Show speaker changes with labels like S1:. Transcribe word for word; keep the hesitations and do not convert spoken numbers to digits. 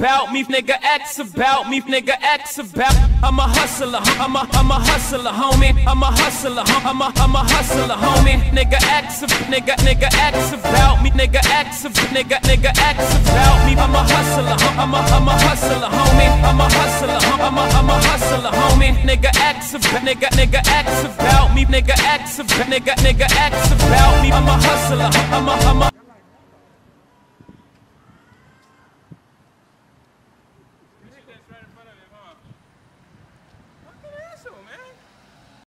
S1: about me, nigga, X about me, nigga, X about. I'm a hustler, I'm a, I'm a hustler, homie. I'm a hustler, I'm a, I'm a hustler, homie. Nigga, X, nigga, nigga, X about me, nigga, X, nigga, nigga, X about me. I'm a hustler, I'm a, I'm a hustler, homie. I'm a hustler, I'm a, I'm a hustler, homie. Nigga, X, nigga, nigga, X about me, nigga, X, nigga, nigga, X about me. I'm a hustler, I'm a, I'm a